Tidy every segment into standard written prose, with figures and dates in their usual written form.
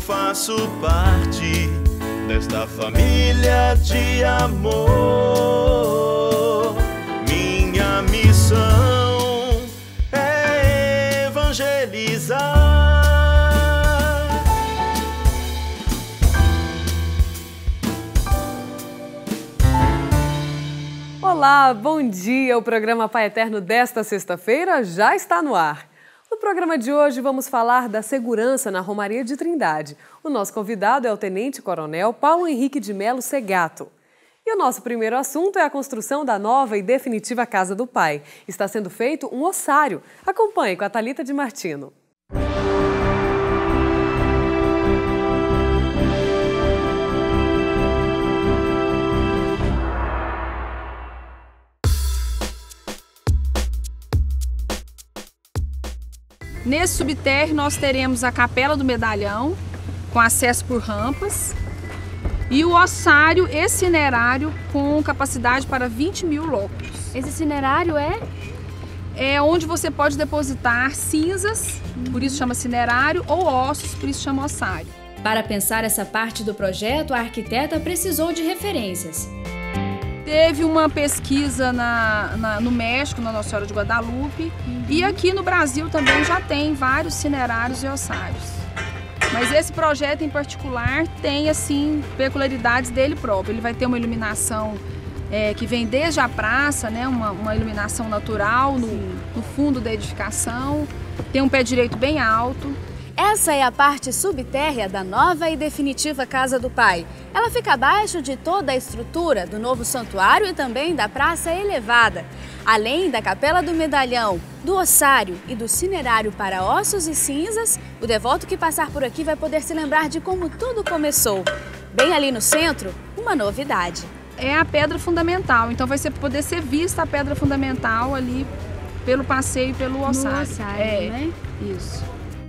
faço parte desta família de amor. Minha missão é evangelizar. Olá, bom dia! O programa Pai Eterno desta sexta-feira já está no ar. No programa de hoje vamos falar da segurança na Romaria de Trindade. O nosso convidado é o Tenente Coronel Paulo Henrique de Melo Segato. E o nosso primeiro assunto é a construção da nova e definitiva Casa do Pai. Está sendo feito um ossário. Acompanhe com a Thalita de Martino. Nesse subtérreo nós teremos a Capela do Medalhão, com acesso por rampas, e o ossário icinerário com capacidade para 20 mil locos. Esse icinerário é onde você pode depositar cinzas, por isso chama cinerário, ou ossos, por isso chama ossário. Para pensar essa parte do projeto, a arquiteta precisou de referências. Teve uma pesquisa no México, na Nossa Senhora de Guadalupe, e aqui no Brasil também já tem vários cinerários e ossários. Mas esse projeto em particular tem, assim, peculiaridades dele próprio. Ele vai ter uma iluminação que vem desde a praça, né, uma iluminação natural no fundo da edificação, tem um pé direito bem alto. Essa é a parte subtérrea da nova e definitiva Casa do Pai. Ela fica abaixo de toda a estrutura do novo santuário e também da praça elevada. Além da Capela do Medalhão, do ossário e do cinerário para ossos e cinzas, o devoto que passar por aqui vai poder se lembrar de como tudo começou. Bem ali no centro, uma novidade. É a pedra fundamental, então vai poder ser vista a pedra fundamental ali pelo passeio e pelo ossário. No ossário, né? Isso.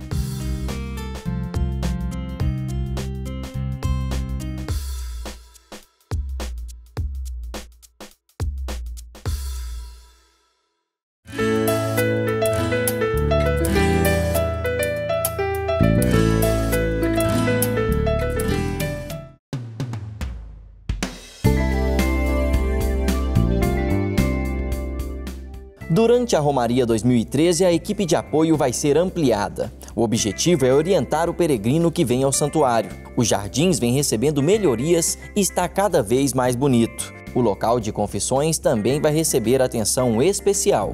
Durante a Romaria 2013, a equipe de apoio vai ser ampliada. O objetivo é orientar o peregrino que vem ao santuário. Os jardins vêm recebendo melhorias e está cada vez mais bonito. O local de confissões também vai receber atenção especial.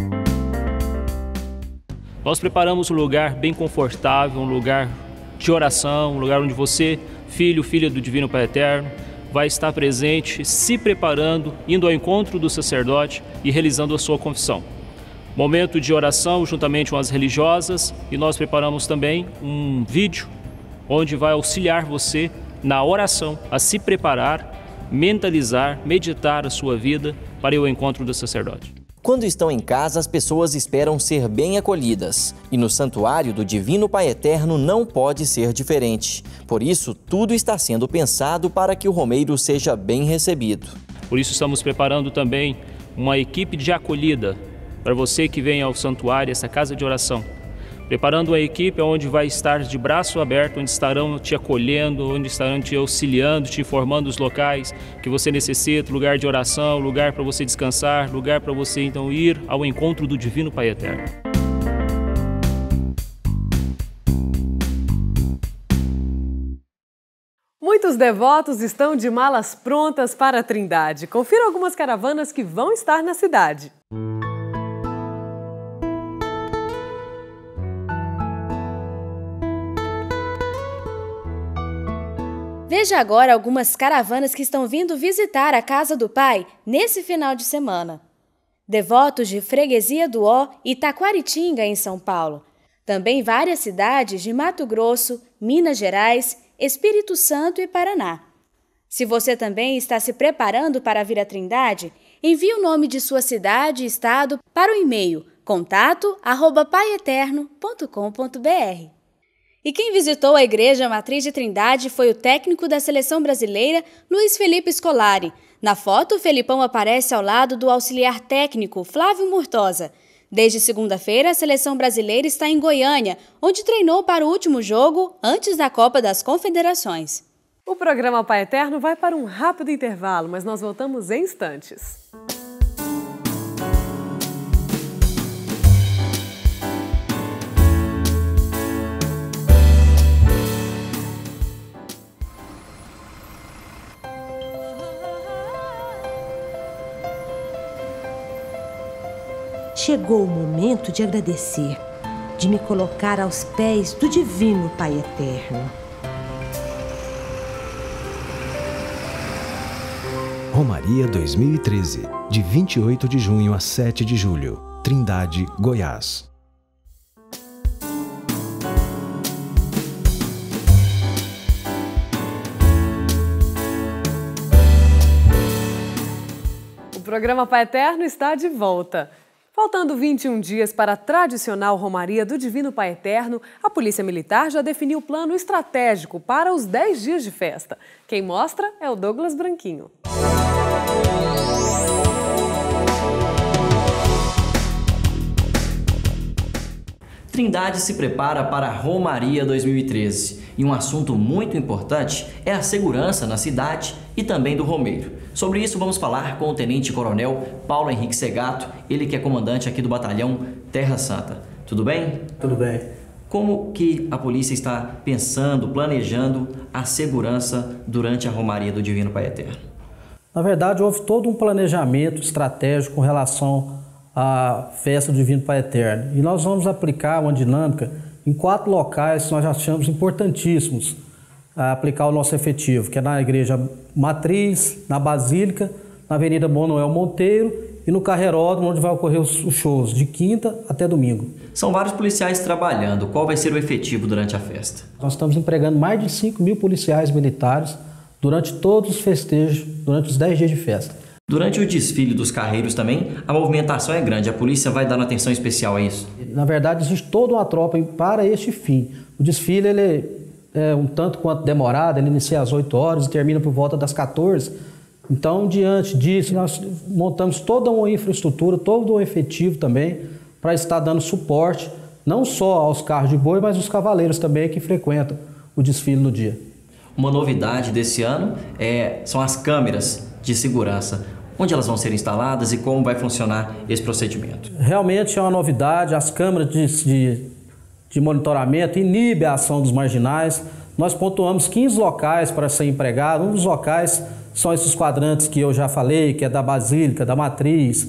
Nós preparamos um lugar bem confortável, um lugar de oração, um lugar onde você, filho, filha do Divino Pai Eterno, vai estar presente, se preparando, indo ao encontro do sacerdote e realizando a sua confissão. Momento de oração juntamente com as religiosas, e nós preparamos também um vídeo onde vai auxiliar você na oração a se preparar, mentalizar, meditar a sua vida para ir ao encontro do sacerdote. Quando estão em casa, as pessoas esperam ser bem acolhidas. E no santuário do Divino Pai Eterno não pode ser diferente. Por isso, tudo está sendo pensado para que o romeiro seja bem recebido. Por isso, estamos preparando também uma equipe de acolhida para você que vem ao santuário, essa casa de oração. Preparando uma equipe onde vai estar de braço aberto, onde estarão te acolhendo, onde estarão te auxiliando, te informando os locais que você necessita, lugar de oração, lugar para você descansar, lugar para você então ir ao encontro do Divino Pai Eterno. Muitos devotos estão de malas prontas para a Trindade. Confira algumas caravanas que vão estar na cidade. Veja agora algumas caravanas que estão vindo visitar a Casa do Pai nesse final de semana. Devotos de Freguesia do Ó e Taquaritinga, em São Paulo. Também várias cidades de Mato Grosso, Minas Gerais, Espírito Santo e Paraná. Se você também está se preparando para vir à Trindade, envie o nome de sua cidade e estado para o e-mail contato@paieterno.com.br. E quem visitou a Igreja Matriz de Trindade foi o técnico da Seleção Brasileira, Luiz Felipe Scolari. Na foto, o Felipão aparece ao lado do auxiliar técnico, Flávio Murtosa. Desde segunda-feira, a seleção brasileira está em Goiânia, onde treinou para o último jogo antes da Copa das Confederações. O programa Pai Eterno vai para um rápido intervalo, mas nós voltamos em instantes. Chegou o momento de agradecer, de me colocar aos pés do Divino Pai Eterno. Romaria 2013, de 28 de junho a 7 de julho, Trindade, Goiás. O programa Pai Eterno está de volta. Faltando 21 dias para a tradicional Romaria do Divino Pai Eterno, a Polícia Militar já definiu o plano estratégico para os 10 dias de festa. Quem mostra é o Douglas Branquinho. Trindade se prepara para a Romaria 2013 e um assunto muito importante é a segurança na cidade e também do romeiro. Sobre isso vamos falar com o Tenente Coronel Paulo Henrique Segato, ele que é comandante aqui do batalhão Terra Santa. Tudo bem? Tudo bem. Como que a polícia está pensando, planejando a segurança durante a Romaria do Divino Pai Eterno? Na verdade, houve todo um planejamento estratégico com relação à festa do Divino Pai Eterno. E nós vamos aplicar uma dinâmica em 4 locais que nós achamos importantíssimos a aplicar o nosso efetivo, que é na Igreja Matriz, na Basílica, na Avenida Manuel Monteiro e no Carreiródromo, onde vai ocorrer os shows de quinta até domingo. São vários policiais trabalhando. Qual vai ser o efetivo durante a festa? Nós estamos empregando mais de 5.000 policiais militares durante todos os festejos, durante os 10 dias de festa. Durante o desfile dos carreiros também, a movimentação é grande. A polícia vai dando atenção especial a isso? Na verdade, existe toda uma tropa para este fim. O desfile ele é um tanto quanto demorado, ele inicia às 8 horas e termina por volta das 14. Então, diante disso, nós montamos toda uma infraestrutura, todo um efetivo também, para estar dando suporte, não só aos carros de boi, mas aos cavaleiros também que frequentam o desfile no dia. Uma novidade desse ano são as câmeras de segurança. Onde elas vão ser instaladas e como vai funcionar esse procedimento? Realmente é uma novidade, as câmeras de monitoramento inibem a ação dos marginais. Nós pontuamos 15 locais para ser empregado. Um dos locais são esses quadrantes que eu já falei, que é da Basílica, da Matriz,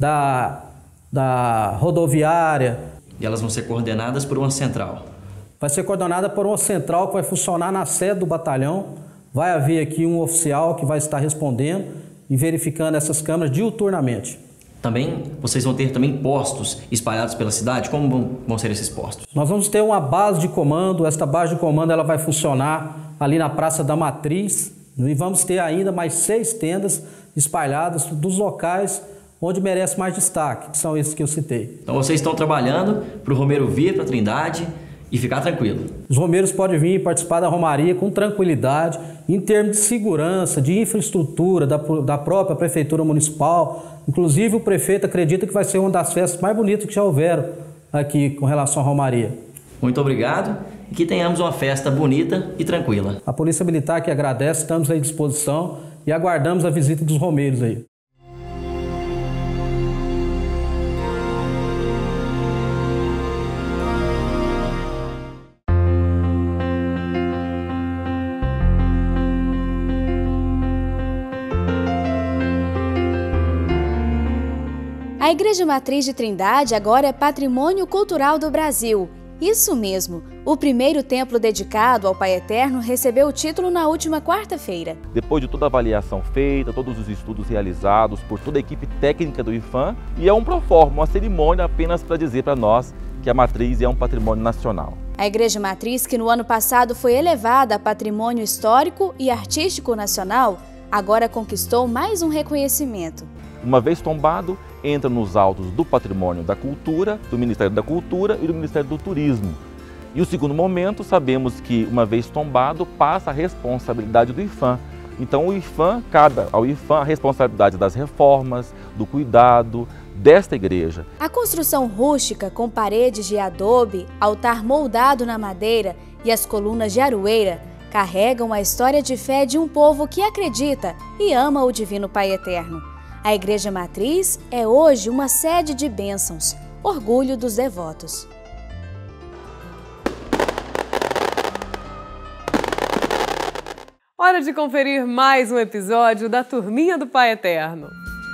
da Rodoviária. E elas vão ser coordenadas por uma central? Vai ser coordenada por uma central que vai funcionar na sede do batalhão. Vai haver aqui um oficial que vai estar respondendo e verificando essas câmeras diuturnamente. Também, vocês vão ter também postos espalhados pela cidade? Como vão ser esses postos? Nós vamos ter uma base de comando. Esta base de comando ela vai funcionar ali na Praça da Matriz. E vamos ter ainda mais 6 tendas espalhadas dos locais onde merece mais destaque, que são esses que eu citei. Então vocês estão trabalhando para o romeiro vir para a Trindade e ficar tranquilo. Os romeiros podem vir participar da Romaria com tranquilidade, em termos de segurança, de infraestrutura da própria Prefeitura Municipal. Inclusive o prefeito acredita que vai ser uma das festas mais bonitas que já houveram aqui com relação à Romaria. Muito obrigado e que tenhamos uma festa bonita e tranquila. A Polícia Militar que agradece, estamos à disposição e aguardamos a visita dos romeiros aí. A Igreja Matriz de Trindade agora é Patrimônio Cultural do Brasil. Isso mesmo, o primeiro templo dedicado ao Pai Eterno recebeu o título na última quarta-feira. Depois de toda a avaliação feita, todos os estudos realizados por toda a equipe técnica do IPHAN, e é um proforma, uma cerimônia apenas para dizer para nós que a Matriz é um patrimônio nacional. A Igreja Matriz, que no ano passado foi elevada a Patrimônio Histórico e Artístico Nacional, agora conquistou mais um reconhecimento. Uma vez tombado, entra nos autos do Patrimônio da Cultura, do Ministério da Cultura e do Ministério do Turismo. E o segundo momento, sabemos que, uma vez tombado, passa a responsabilidade do IPHAN. Então, cabe ao IPHAN a responsabilidade das reformas, do cuidado, desta igreja. A construção rústica com paredes de adobe, altar moldado na madeira e as colunas de aroeira carregam a história de fé de um povo que acredita e ama o Divino Pai Eterno. A Igreja Matriz é hoje uma sede de bênçãos, orgulho dos devotos. Hora de conferir mais um episódio da Turminha do Pai Eterno.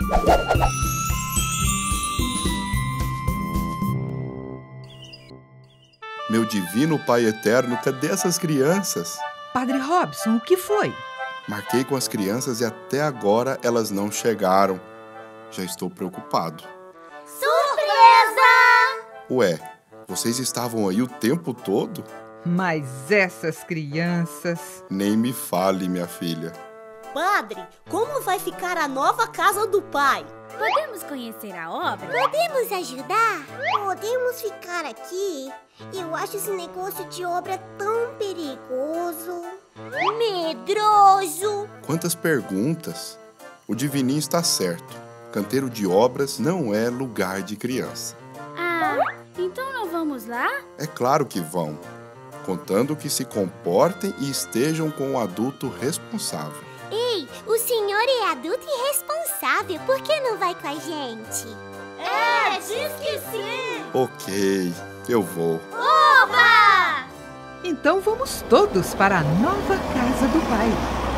Meu divino Pai Eterno, cadê essas crianças? Padre Robson, o que foi? Marquei com as crianças e até agora elas não chegaram. Já estou preocupado. Surpresa! Ué, vocês estavam aí o tempo todo? Mas essas crianças... Nem me fale, minha filha. Padre, como vai ficar a nova casa do pai? Podemos conhecer a obra? Podemos ajudar? Podemos ficar aqui? Eu acho esse negócio de obra tão perigoso. Medroso! Quantas perguntas! O divininho está certo. Canteiro de obras não é lugar de criança. Ah, então não vamos lá? É claro que vão, contando que se comportem e estejam com um adulto responsável. Ei, o senhor é adulto e responsável, por que não vai com a gente? É, diz que sim! Ok, eu vou. Oba! Então vamos todos para a nova casa do pai.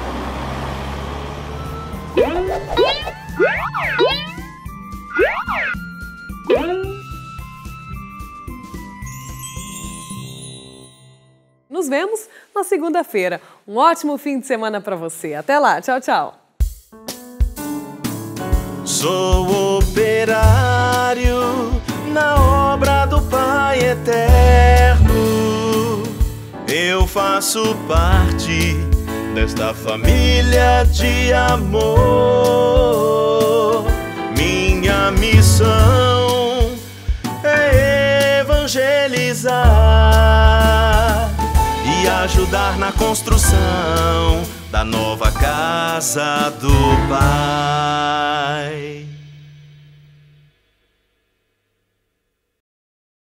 Nos vemos na segunda-feira. Um ótimo fim de semana para você. Até lá. Tchau, tchau. Sou operário na obra do Pai Eterno. Eu faço parte desta família de amor. Minha missão é evangelizar e ajudar na construção da nova casa do Pai.